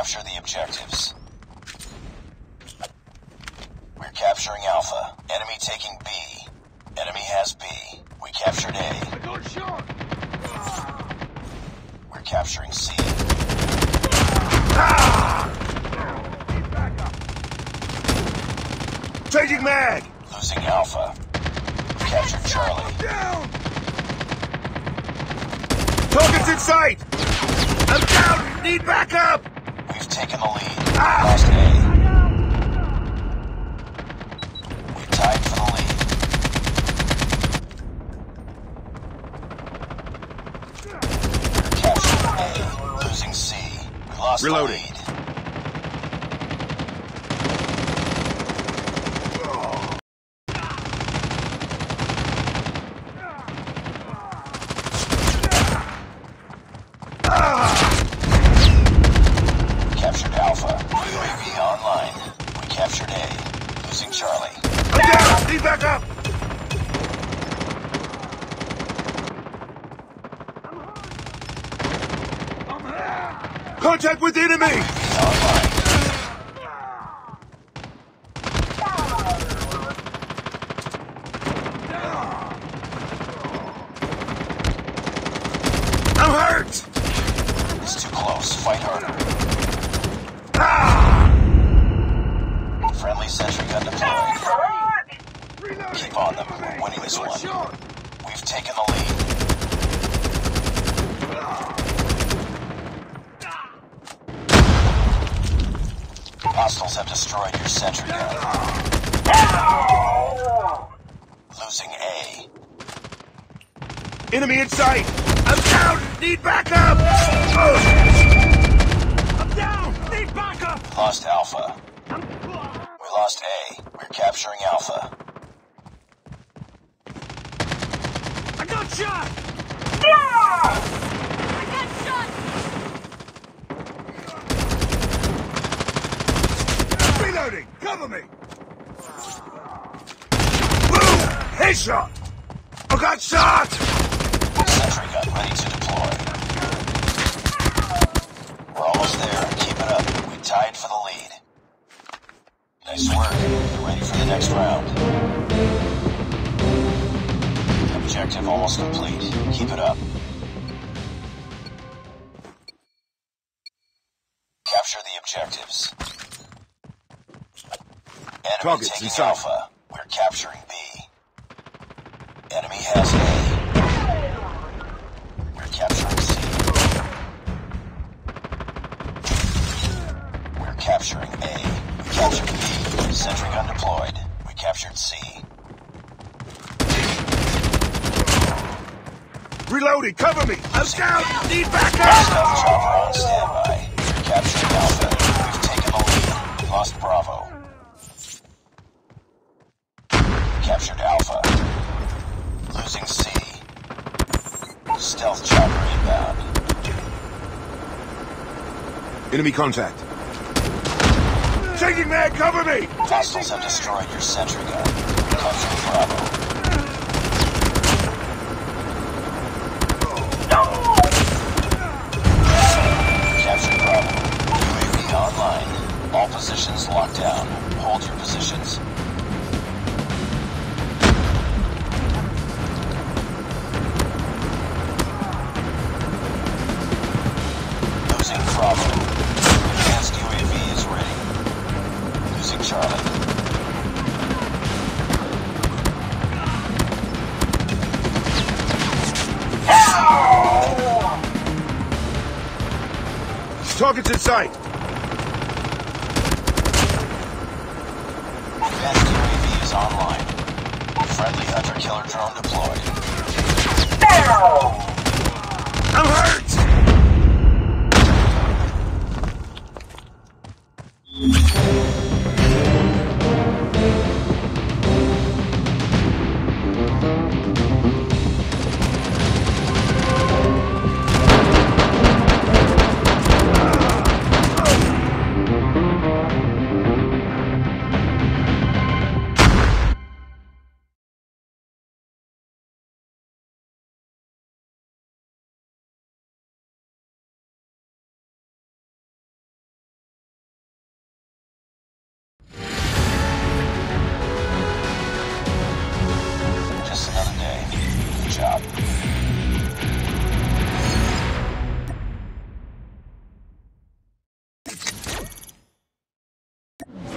Capture the objectives. We're capturing Alpha. Enemy taking B. Enemy has B. We captured A. I got shot! We're capturing C. Changing mag! Losing Alpha. We captured Charlie. Down! Target's in sight! I'm down! Need backup! We've taken the lead. Lost A. We tied for the lead. We're capturing A. Losing C. We lost Reloading. the lead. Captured Alpha. UAV online. We captured A. Losing Charlie. I'm down! Need backup! Contact with enemy! UAV online. I'm hurt! It's too close. Fight harder. Friendly sentry gun deployed. Keep on them. We're winning this one. We've taken the lead. Hostiles have destroyed your sentry gun. Losing A. Enemy in sight! I'm down! Need backup! I'm down! Need backup! Lost Alpha. We lost A. We're capturing Alpha. I got shot! I got shot! Reloading! Cover me! Boom! Headshot! I got shot! Sentry gun ready to deploy. We're almost there. Keep it up. We tied for the lead. Nice work. Get ready for the next round. Objective almost complete. Keep it up. Capture the objectives. Enemy Targets taking inside. Alpha. We're capturing B. Enemy has A. We're capturing C. We're capturing A. We captured B. Sentry gun deployed. We captured C. Reloading! Cover me! I'm down! Need backup! Stealth chopper on standby. We're capturing Alpha. We've taken the lead. Lost Bravo. We captured Alpha. Losing C. Stealth chopper inbound. Enemy contact. Changing mag! Cover me! Hostiles have destroyed your sentry gun. Capturing Bravo. Captured Bravo. UAV online. All positions locked down. Hold your positions. Losing Bravo. Advanced UAV is ready. Losing Charlie. Target's in sight! Advanced UAV is online. Friendly hunter-killer drone deployed. I'm hurt! job.